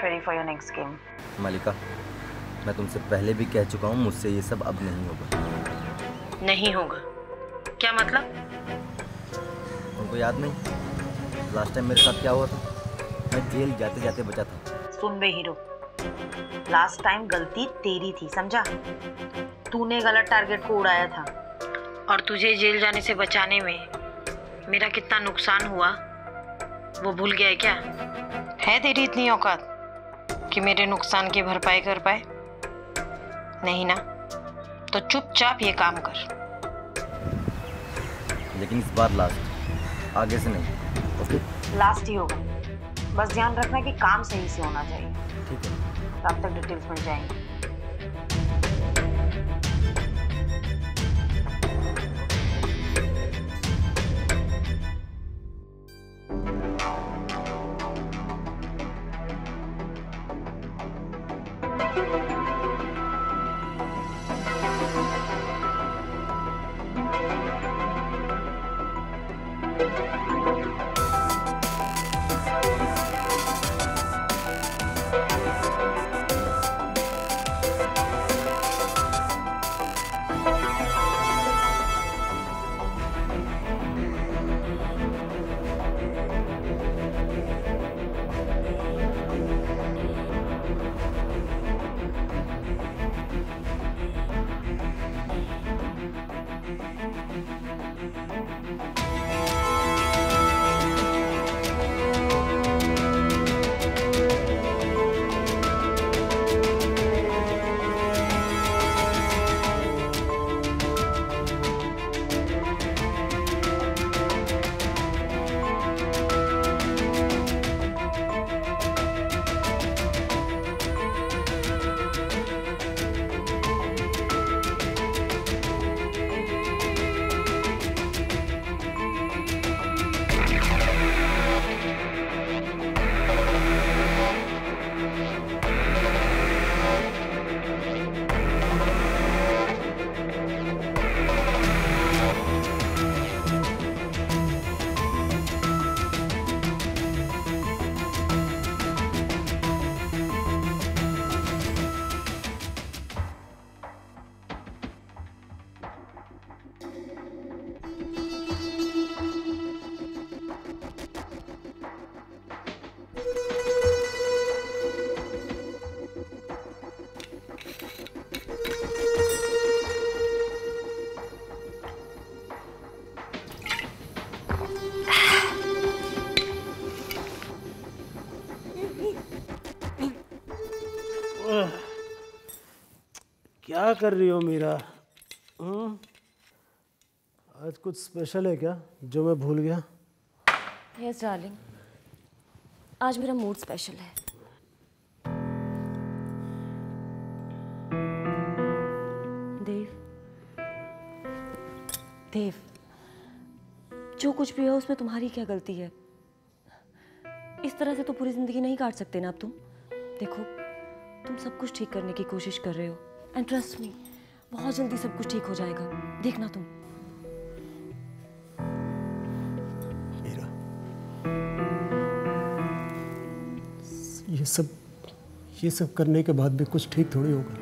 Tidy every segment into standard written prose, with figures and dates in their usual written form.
ready for your next game. मालिका, मैं तुमसे पहले भी कह चुका हूँ, मुझसे ये सब अब नहीं होगा। नहीं होगा? क्या मतलब? तुमको याद नहीं लास्ट टाइम मेरे साथ क्या हुआ था? मैं जेल जाते जाते बचा था। सुन बे हीरो, लास्ट टाइम गलती तेरी थी, समझा? तूने गलत टारगेट को उड़ाया था और तुझे जेल जाने से बचाने में मेरा कितना नुकसान हुआ वो भूल गया है क्या? है तेरी इतनी औकात कि मेरे नुकसान की भरपाई कर पाए? नहीं ना? तो चुपचाप ये काम कर। लेकिन इस बार लास्ट, आगे से नहीं। ओके? लास्ट ही होगा। बस ध्यान रखना कि काम सही से होना चाहिए। ठीक है। तब तक डिटेल्स मिल जाएंगी। क्या कर रही हो मीरा? आज कुछ स्पेशल है क्या जो मैं भूल गया? यस डार्लिंग, आज मेरा मूड स्पेशल है। देव, जो कुछ भी है उसमें तुम्हारी क्या गलती है? इस तरह से तो पूरी जिंदगी नहीं काट सकते ना अब तुम। देखो, तुम सब कुछ ठीक करने की कोशिश कर रहे हो एंड ट्रस्ट मी, बहुत जल्दी सब कुछ ठीक हो जाएगा, देखना तुम। मीरा, ये सब करने के बाद भी कुछ ठीक थोड़ी होगा।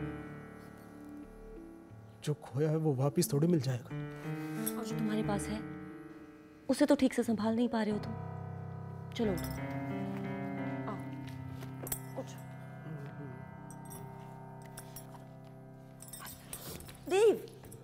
जो खोया है वो वापस थोड़ी मिल जाएगा। और जो तुम्हारे पास है उसे तो ठीक से संभाल नहीं पा रहे हो तुम। चलो उठो, आओ, उठो। देव,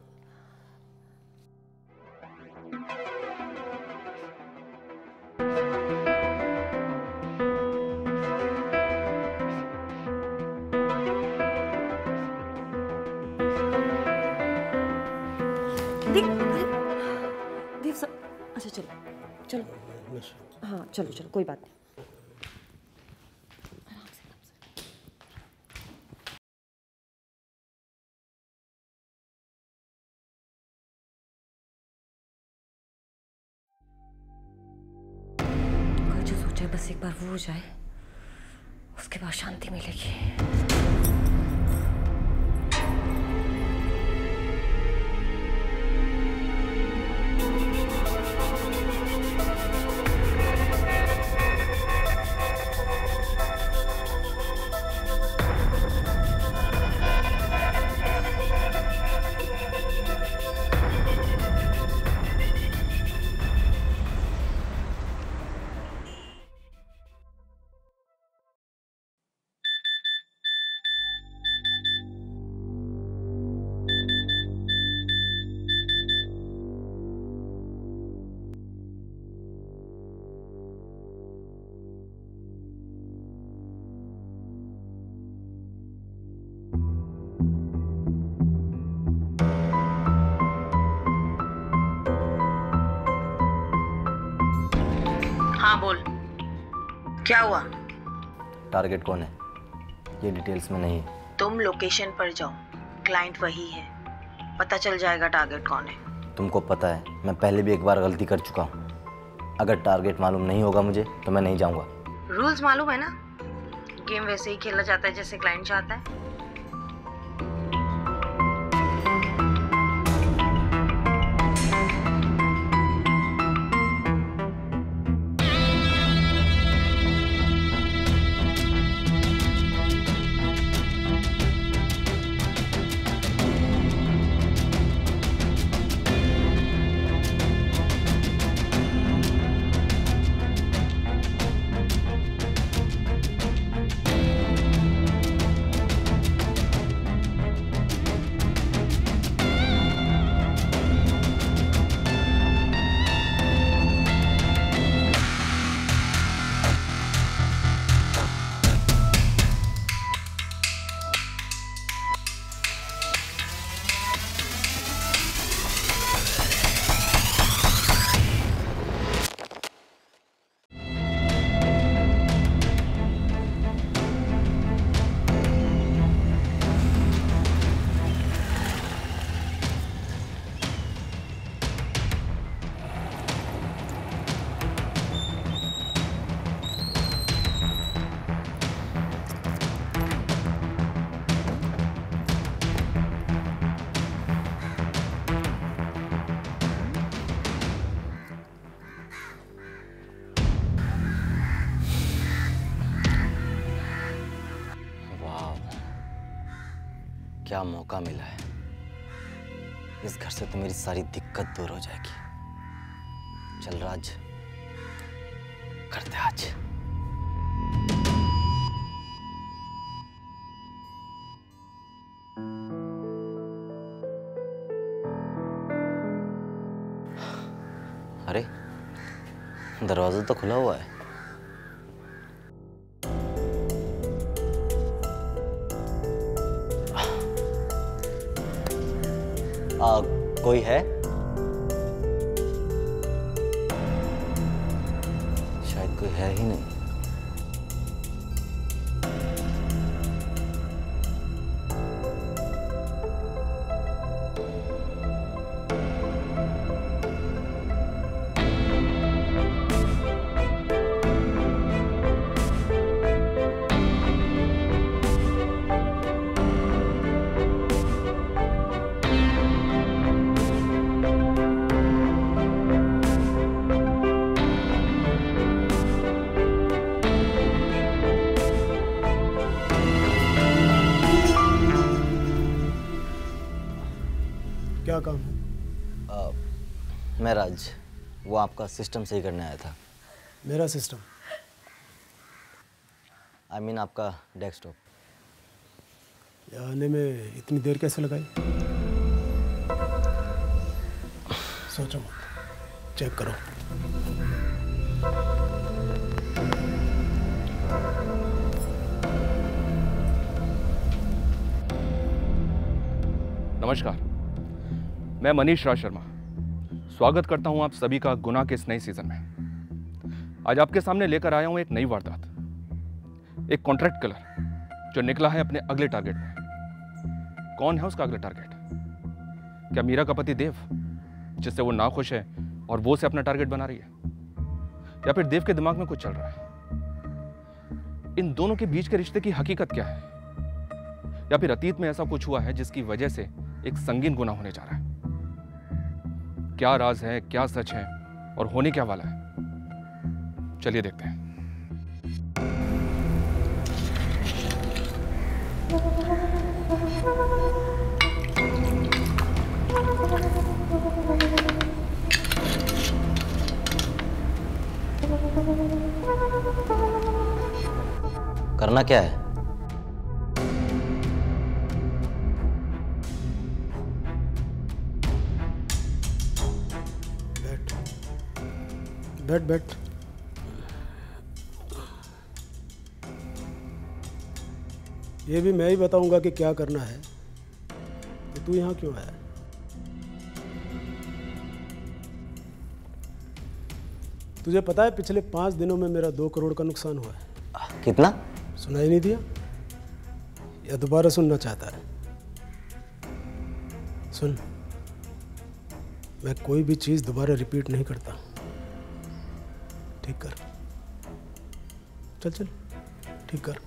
देव सब अच्छा, चलो हाँ, चलो कोई बात नहीं। कोई जो सोचे बस एक बार वो हो जाए, उसके बाद शांति मिलेगी। हाँ बोल, क्या हुआ? टारगेट कौन है ये डिटेल्स में नहीं है। तुम लोकेशन पर जाओ, क्लाइंट वही है, पता चल जाएगा टारगेट कौन है। तुमको पता है मैं पहले भी एक बार गलती कर चुका हूँ। अगर टारगेट मालूम नहीं होगा मुझे तो मैं नहीं जाऊँगा। रूल्स मालूम है ना, गेम वैसे ही खेला जाता है जैसे क्लाइंट चाहता है। क्या मौका मिला है, इस घर से तो मेरी सारी दिक्कत दूर हो जाएगी। चल राज, करते आज। अरे दरवाजा तो खुला हुआ है। कोई है? शायद कोई है ही नहीं। क्या काम है? मैं राज, वो आपका सिस्टम सही करने आया था। मेरा सिस्टम? I mean आपका डेस्कटॉप। आने में इतनी देर कैसे लगाई? सोचो मत, चेक करो। नमस्कार, मैं मनीष राज शर्मा स्वागत करता हूं आप सभी का गुना के इस नए सीजन में। आज आपके सामने लेकर आया हूं एक नई वारदात, एक कॉन्ट्रैक्ट किलर जो निकला है अपने अगले टारगेट में। कौन है उसका अगला टारगेट? क्या मीरा का पति देव, जिससे वो नाखुश है और वो उसे अपना टारगेट बना रही है, या फिर देव के दिमाग में कुछ चल रहा है? इन दोनों के बीच के रिश्ते की हकीकत क्या है? या फिर अतीत में ऐसा कुछ हुआ है जिसकी वजह से एक संगीन गुनाह होने जा रहा है? क्या राज है, क्या सच है और होने क्या वाला है? चलिए देखते हैं। करना क्या है? बैठ बैठ। ये भी मैं ही बताऊंगा कि क्या करना है, तो तू यहाँ क्यों आया? तुझे पता है पिछले 5 दिनों में मेरा 2 करोड़ का नुकसान हुआ है। कितना? सुनाई नहीं दिया या दोबारा सुनना चाहता है? सुन, मैं कोई भी चीज़ दोबारा रिपीट नहीं करता। ठीक कर, चल चल ठीक कर।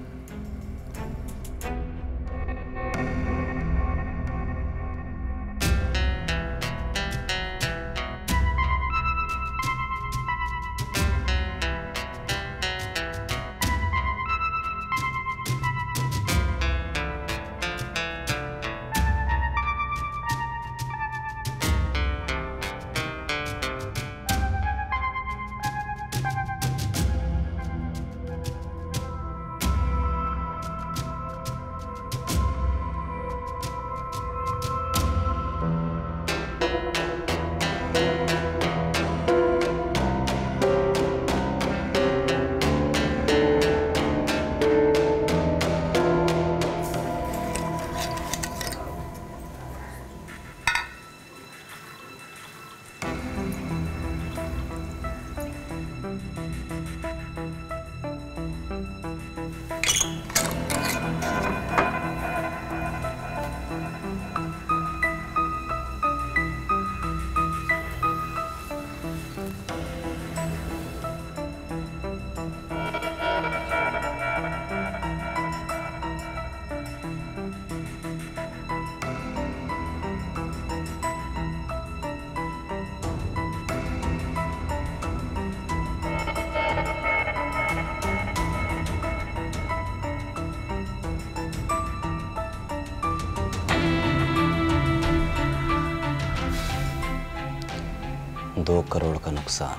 दो करोड़ का नुकसान,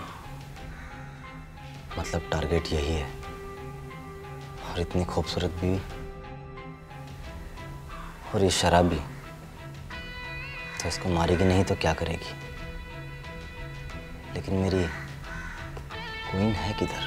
मतलब टारगेट यही है। और इतनी खूबसूरत बीवी और ये शराबी, तो इसको मारेगी नहीं तो क्या करेगी? लेकिन मेरी क्वीन है किधर?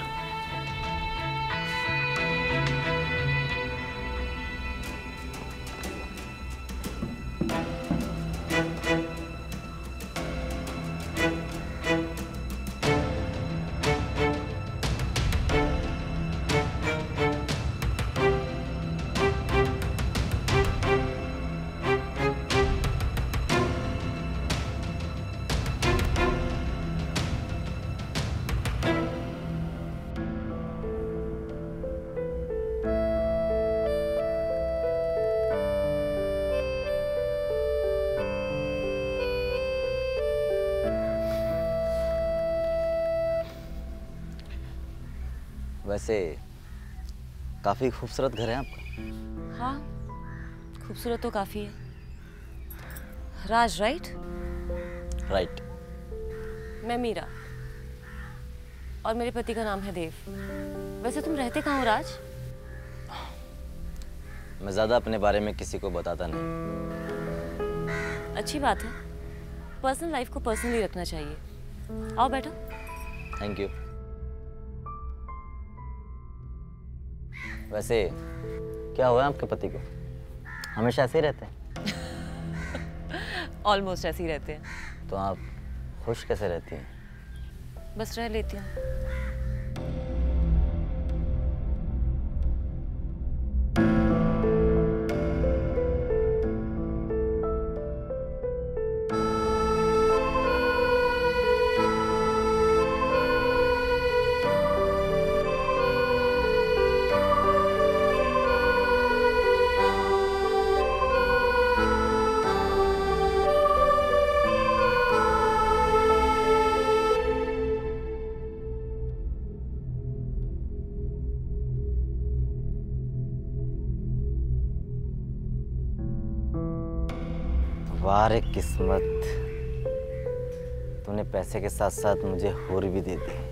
वैसे काफी खूबसूरत घर है आपका। हाँ, खूबसूरत तो काफी है। राज, राइट? राइट। मैं मीरा और मेरे पति का नाम है देव। वैसे तुम रहते कहाँ हो राज? मैं ज्यादा अपने बारे में किसी को बताता नहीं। अच्छी बात है, पर्सनल लाइफ को पर्सनली रखना चाहिए। आओ बैठो। Thank you. वैसे क्या हुआ आपके पति को? हमेशा ऐसे ही रहते हैं? ऑलमोस्ट ऐसे ही रहते हैं। तो आप खुश कैसे रहती हैं? बस रह लेती हूँ। वाह रे किस्मत, तूने पैसे के साथ साथ मुझे हूर भी दे दी।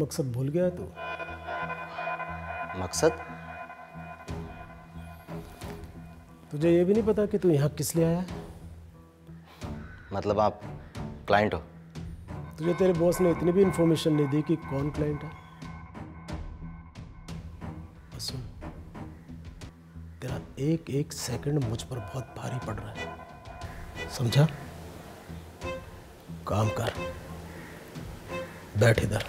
मकसद भूल गया तू? मकसद? तुझे ये भी नहीं पता कि तू यहाँ किस लिए आया है? मतलब आप क्लाइंट हो? तुझे तेरे बॉस ने इतनी भी इंफॉर्मेशन नहीं दी कि कौन क्लाइंट है? बस सुन, तेरा एक एक सेकंड मुझ पर बहुत भारी पड़ रहा है, समझा? काम कर, बैठ इधर।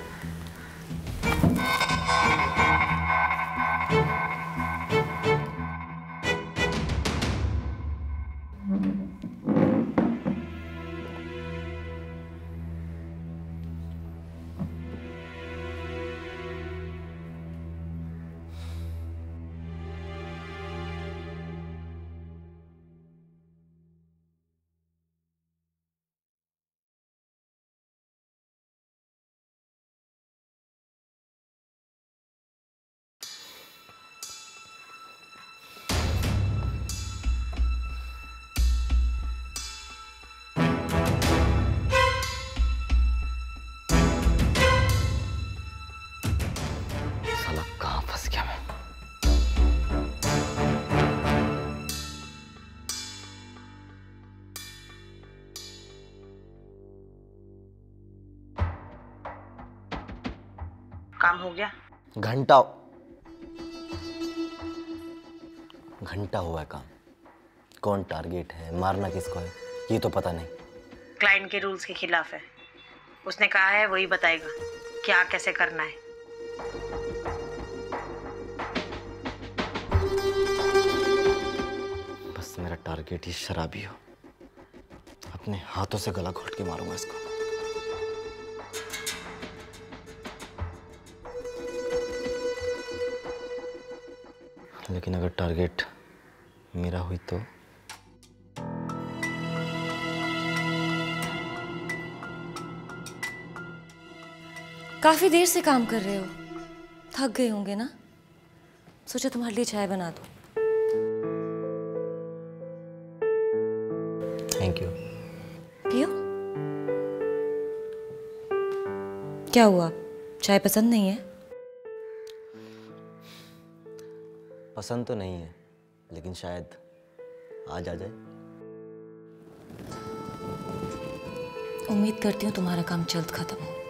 साला कहाँ फंस गया मैं? काम हो गया? घंटा हुआ है काम। कौन टारगेट है, मारना किसको है, ये तो पता नहीं। क्लाइंट के रूल्स के खिलाफ है। उसने कहा है वही बताएगा क्या कैसे करना है। बस मेरा टारगेट ही शराबी हो, अपने हाथों से गला घोट के मारूंगा इसको। लेकिन अगर टारगेट मेरा हुई तो? काफी देर से काम कर रहे हो, थक गए होंगे ना? सोचा तुम्हारे लिए चाय बना दूं। Thank you. पियो। क्या हुआ, चाय पसंद नहीं है? पसंद तो नहीं है, लेकिन शायद आज आ जाए। उम्मीद करती हूँ तुम्हारा काम जल्द खत्म हो,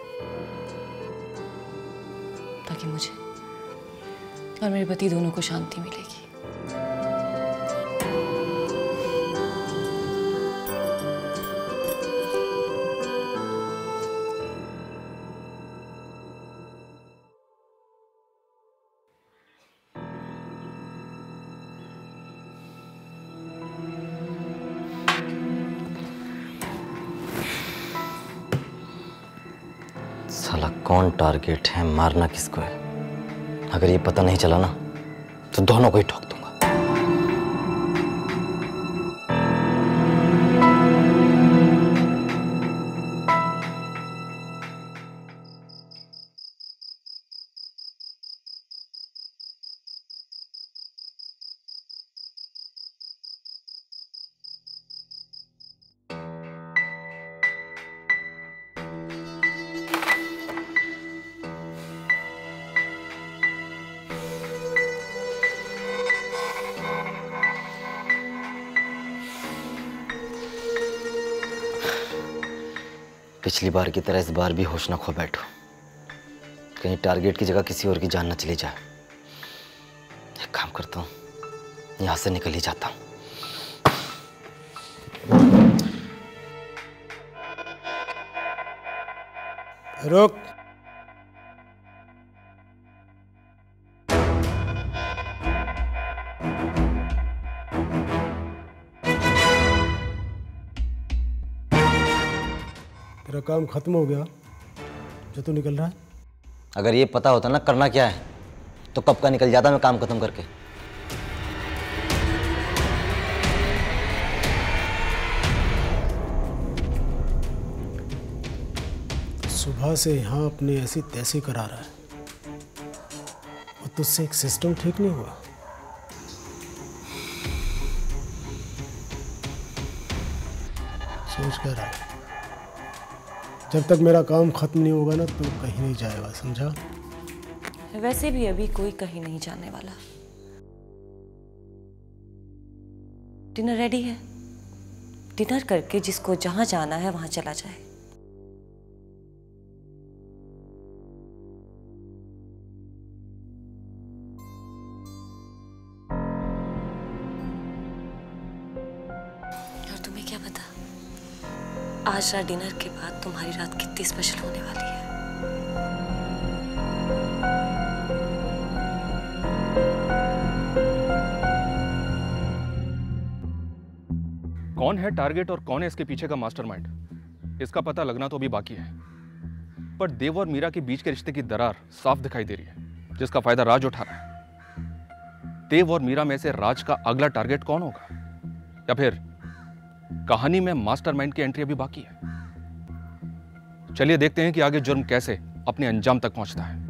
ताकि मुझे और मेरे पति दोनों को शांति मिलेगी। साला कौन टारगेट है, मारना किसको है? अगर ये पता नहीं चला ना तो दोनों को ही ठोक दूंगा। पिछली बार की तरह इस बार भी होश ना खो बैठो, कहीं टारगेट की जगह किसी और की जान न चली जाए। एक काम करता हूँ, यहां से निकल ही जाता हूँ। रुक। तेरा काम खत्म हो गया जो तू निकल रहा है? अगर ये पता होता ना करना क्या है तो कब का निकल जाता मैं काम खत्म करके। सुबह से यहाँ अपनी ऐसी तैसी करा रहा है और तुझसे एक सिस्टम ठीक नहीं हुआ। सोच क्या रहा है? जब तक मेरा काम खत्म नहीं होगा ना तो कहीं नहीं जाएगा, समझा? वैसे भी अभी कोई कहीं नहीं जाने वाला। डिनर रेडी है, डिनर करके जिसको जहां जाना है वहां चला जाए। और तुम्हें क्या पता आज रात डिनर के बाद तुम्हारी रात कितनी स्पेशल होने वाली है। कौन है टारगेट और कौन है इसके पीछे का मास्टरमाइंड, इसका पता लगना तो अभी बाकी है। पर देव और मीरा के बीच के रिश्ते की दरार साफ दिखाई दे रही है, जिसका फायदा राज उठा रहा है। देव और मीरा में से राज का अगला टारगेट कौन होगा, या फिर कहानी में मास्टरमाइंड की एंट्री अभी बाकी है? चलिए देखते हैं कि आगे जुर्म कैसे अपने अंजाम तक पहुंचता है।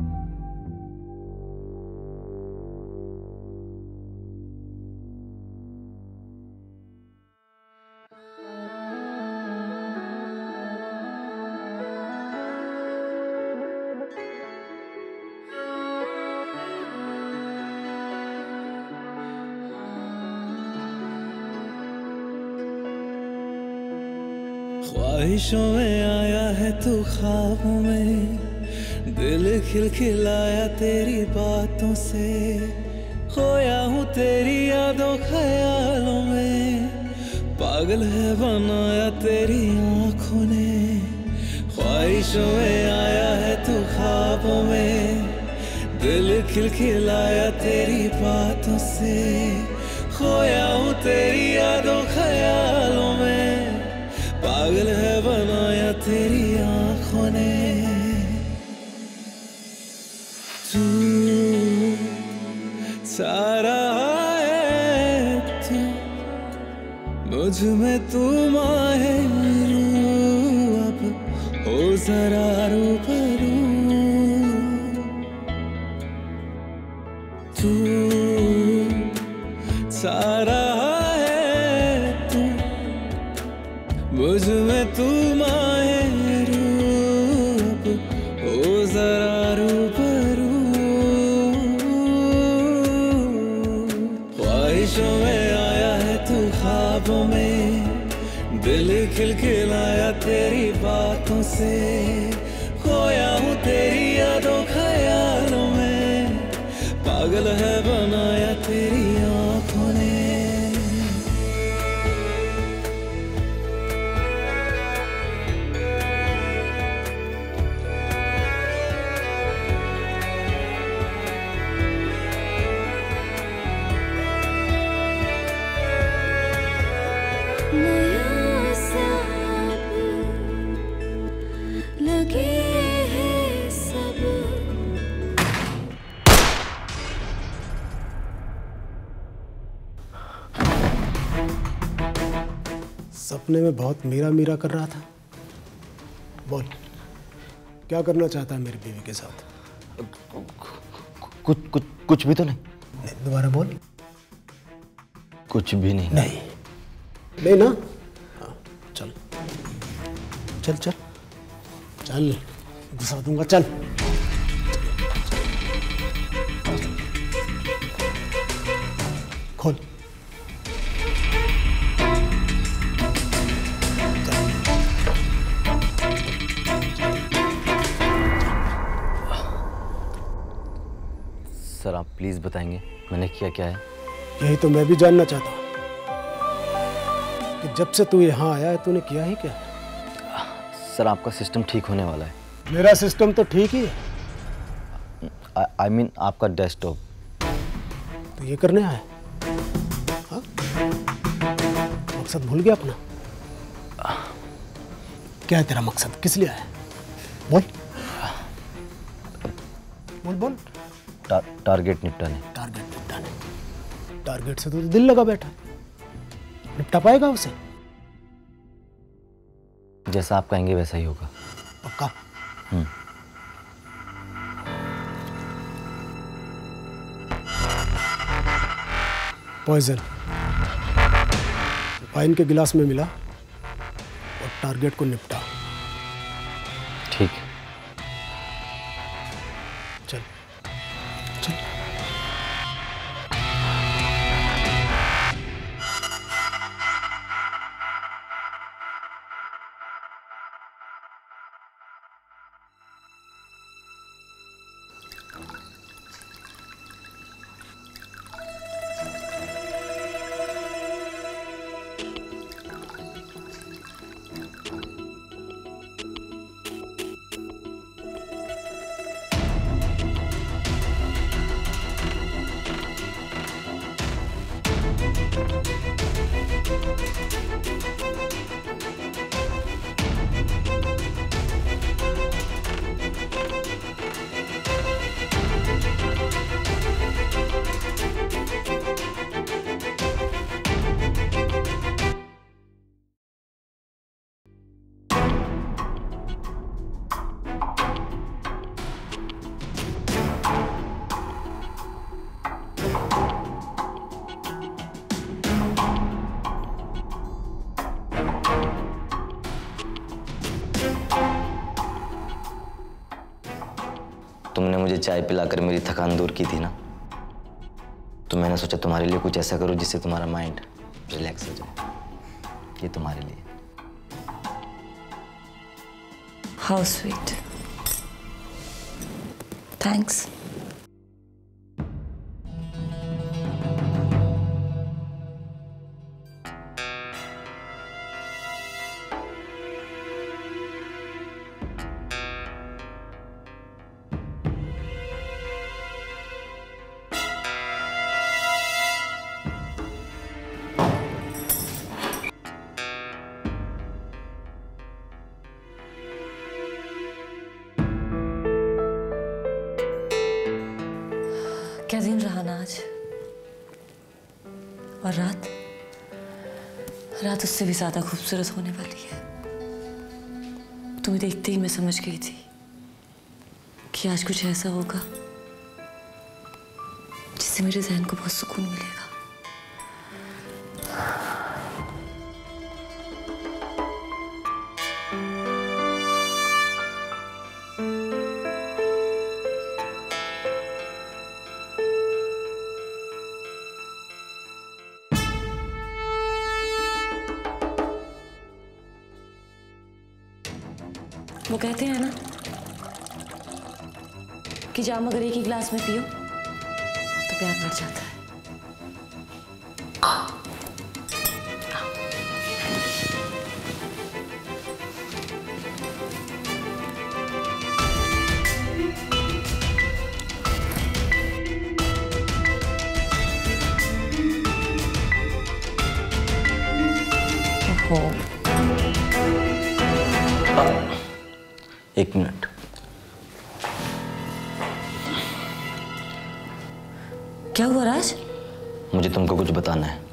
ख्वाहिशों में आया है तू ख्वाबों में, दिल खिलखिलाया तेरी बातों से, खोया हूँ तेरी यादों ख्यालों में, पागल है बनाया तेरी आँखों ने। ख्वाहिशों में आया है तू ख्वाबों में, दिल खिलखिलाया तेरी बातों से, खोया हूँ तेरी यादों ख्यालों में, पागल है बनाया तेरी आँखों ने। तू सारा है तू, मुझ में तू माहिर, अब हो जरा रूबरू। तू सारा मुझ में तू माहिर, अब हो जरा रूबरू। ख्वाहिशों में आया है तू ख्वाबों में, दिल खिलखिलाया तेरी बातों से, खोया हूँ तेरी यादों ख्यालों में, पागल है बनाया तेरी आँखों ने। सपने में बहुत मीरा मीरा कर रहा था। बोल, क्या करना चाहता है मेरी बीवी के साथ? कुछ भी तो नहीं। दोबारा बोल। कुछ भी नहीं। नहीं ना? हाँ, चल चल चल चल, घुसा दूंगा, चल। खोल। सर आप प्लीज बताएंगे मैंने किया क्या है? यही तो मैं भी जानना चाहता हूँ कि जब से तू यहाँ आया है तूने किया ही क्या? सर आपका सिस्टम ठीक होने वाला है। मेरा सिस्टम तो ठीक ही है। आई मीन आपका डेस्कटॉप। तो ये करने आया? हाँ? मकसद भूल गया अपना? क्या है तेरा मकसद, किस लिए आया? बोल बोल बोल। टारगेट निपटाने। टारगेट निपटाने? टारगेट से तो दिल लगा बैठा, निपटा पाएगा उसे? जैसा आप कहेंगे वैसा ही होगा। पक्का? पॉइजन वाइन के गिलास में मिला और टारगेट को निपटा। ठीक है। चल चल। तुमने मुझे चाय पिलाकर मेरी थकान दूर की थी ना, तो मैंने सोचा तुम्हारे लिए कुछ ऐसा करूं जिससे तुम्हारा माइंड रिलैक्स हो जाए। ये तुम्हारे लिए। How sweet, thanks. क्या दिन रहा ना आज, और रात उससे भी ज्यादा खूबसूरत होने वाली है। तुम्हें देखते ही मैं समझ गई थी कि आज कुछ ऐसा होगा जिससे मेरे ज़हन को बहुत सुकून मिलेगा। वो कहते हैं ना कि जाम अगर एक ही गिलास में पियो तो प्यार बढ़ जाता है। ओहो, एक मिनट। क्या हुआ राज? मुझे तुमको कुछ बताना है।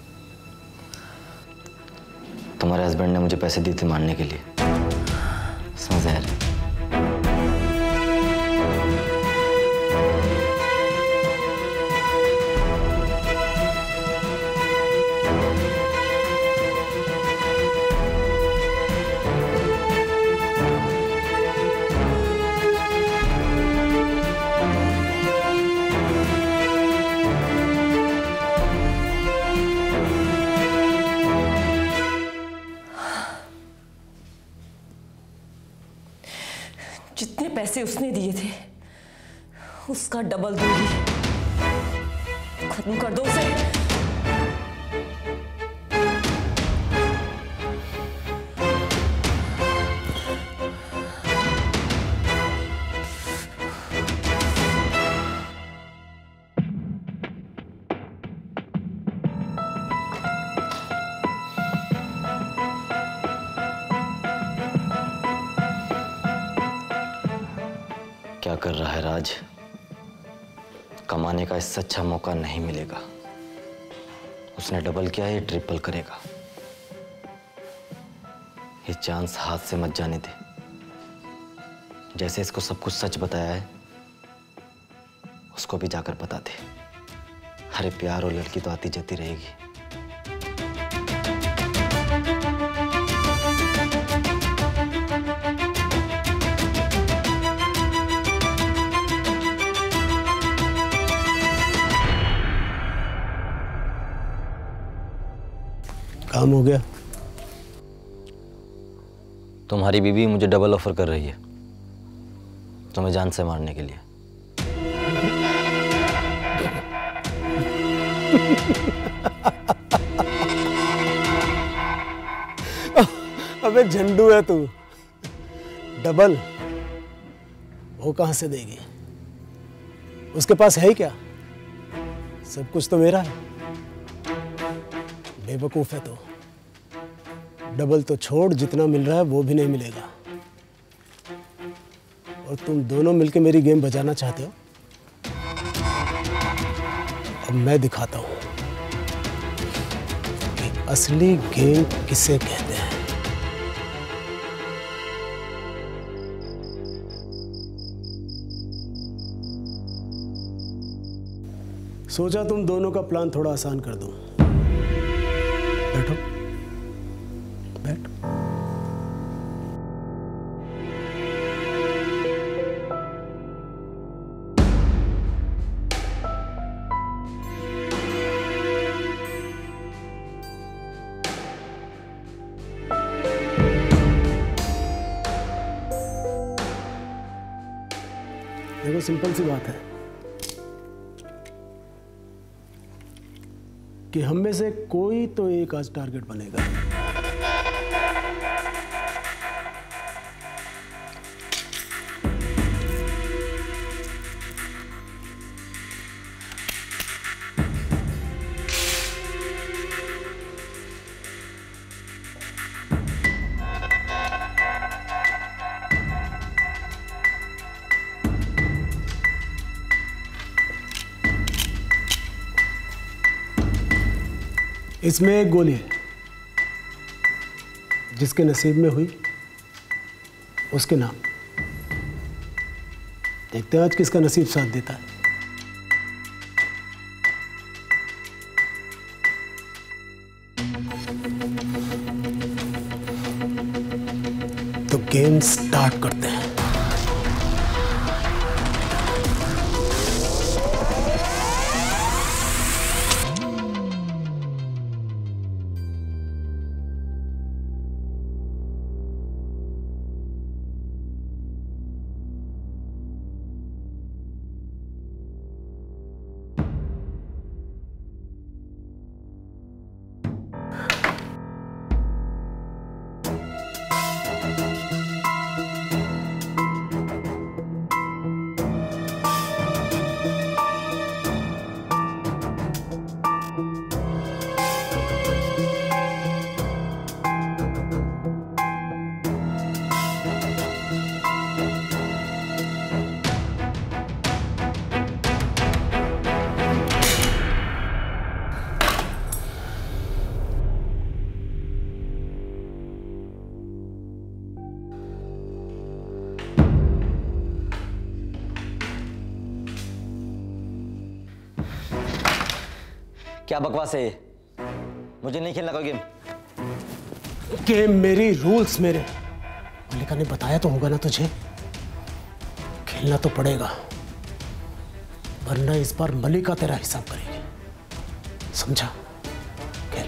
तुम्हारे हस्बैंड ने मुझे पैसे दिए थे मारने के लिए, समझ आया? जितने पैसे उसने दिए थे उसका डबल दूंगी। खत्म कर दो उसे। क्या कर रहा है राज? कमाने का इससे अच्छा मौका नहीं मिलेगा। उसने डबल किया, ये ट्रिपल करेगा। ये चांस हाथ से मत जाने दे। जैसे इसको सब कुछ सच बताया है, उसको भी जाकर बता दे। अरे प्यार और लड़की तो आती जाती रहेगी। काम हो गया? तुम्हारी बीवी मुझे डबल ऑफर कर रही है, तुम्हें जान से मारने के लिए। अबे झंडू है तू। डबल वो कहां से देगी? उसके पास है ही क्या? सब कुछ तो मेरा है। बेवकूफ है तो। डबल तो छोड़, जितना मिल रहा है वो भी नहीं मिलेगा। और तुम दोनों मिलके मेरी गेम बजाना चाहते हो। अब मैं दिखाता हूं कि असली गेम किसे कहते हैं। सोचा तुम दोनों का प्लान थोड़ा आसान कर दूं। बैठो, बैठो। देखो, सिंपल सी बात है कि हम में से कोई तो एक आज टारगेट बनेगा। इसमें एक गोली है, जिसके नसीब में हुई उसके नाम। देखते हैं आज किसका नसीब साथ देता है। तो गेम स्टार्ट करते हैं। क्या बकवास है ये? मुझे नहीं खेलना कोई गेम। गेम मेरी, रूल्स मेरे। मल्लिका ने बताया तो होगा ना तुझे। खेलना तो पड़ेगा, वरना इस बार मल्लिका तेरा हिसाब करेगी। समझा? खेल।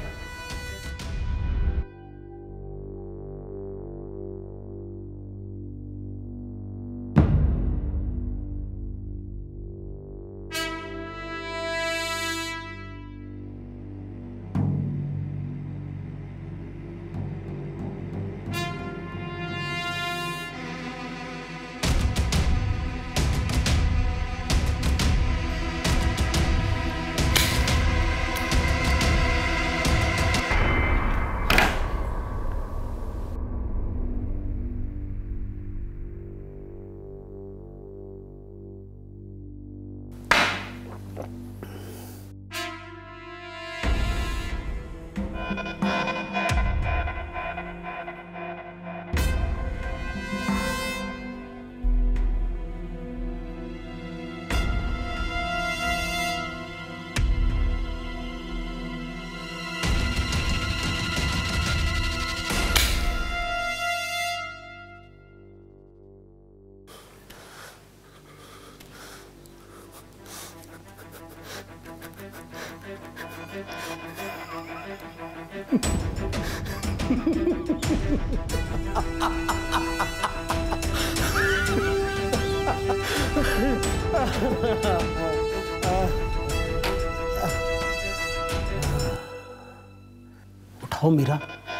उठाओ मीरा,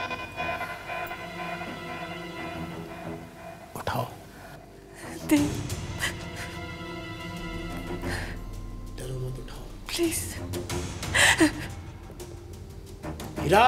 उठाओ। डरो मत, उठाओ प्लीज। मीरा,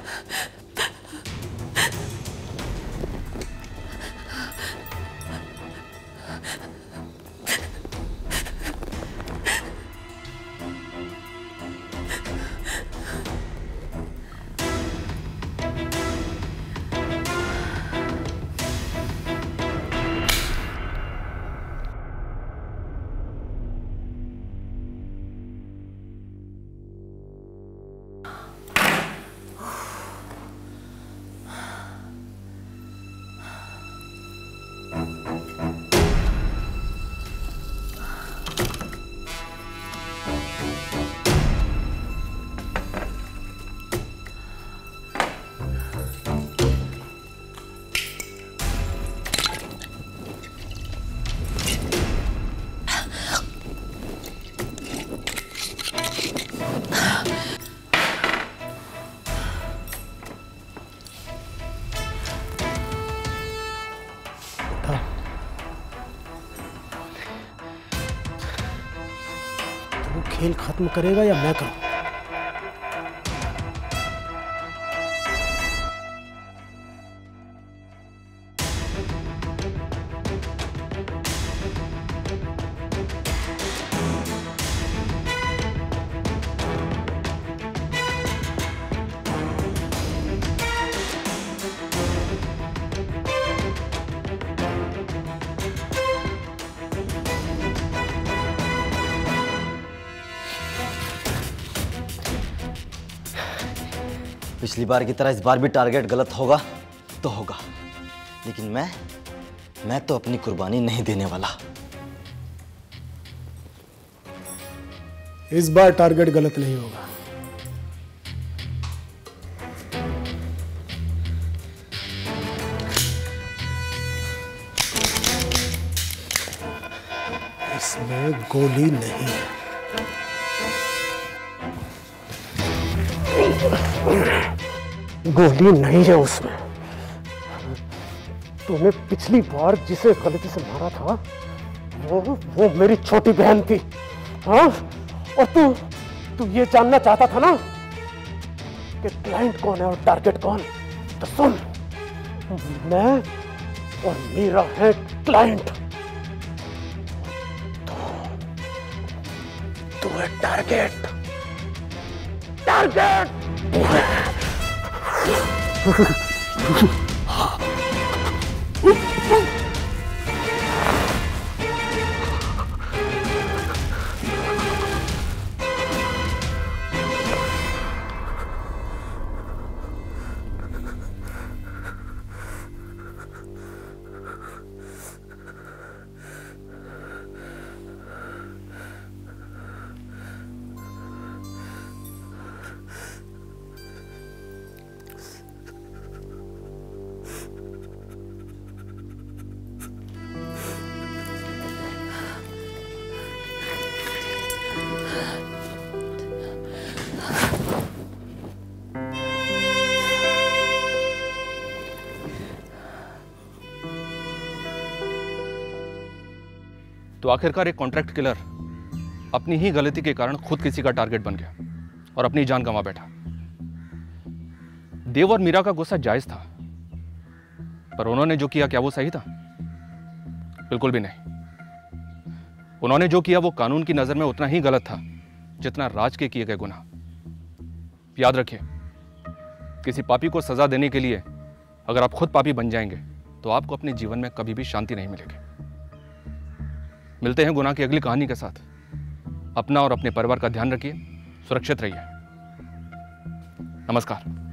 तू खेल खत्म करेगा या मैं करूं? पिछली बार की तरह इस बार भी टारगेट गलत होगा तो होगा, लेकिन मैं तो अपनी कुर्बानी नहीं देने वाला। इस बार टारगेट गलत नहीं होगा। इसमें गोली नहीं है। गोली नहीं है उसमें। तूने पिछली बार जिसे गलती से मारा था वो मेरी छोटी बहन थी, हाँ? और तू ये जानना चाहता था ना कि क्लाइंट कौन है और टारगेट कौन? तो सुन, मैं और मीरा है क्लाइंट, तू है टारगेट। टारगेट तो आखिरकार एक कॉन्ट्रैक्ट किलर अपनी ही गलती के कारण खुद किसी का टारगेट बन गया और अपनी जान गंवा बैठा। देव और मीरा का गुस्सा जायज था, पर उन्होंने जो किया क्या वो सही था? बिल्कुल भी नहीं। उन्होंने जो किया वो कानून की नजर में उतना ही गलत था जितना राज के किए गए गुनाह। याद रखिए, किसी पापी को सजा देने के लिए अगर आप खुद पापी बन जाएंगे तो आपको अपने जीवन में कभी भी शांति नहीं मिलेगी। मिलते हैं गुनाह की अगली कहानी के साथ। अपना और अपने परिवार का ध्यान रखिए, सुरक्षित रहिए। नमस्कार।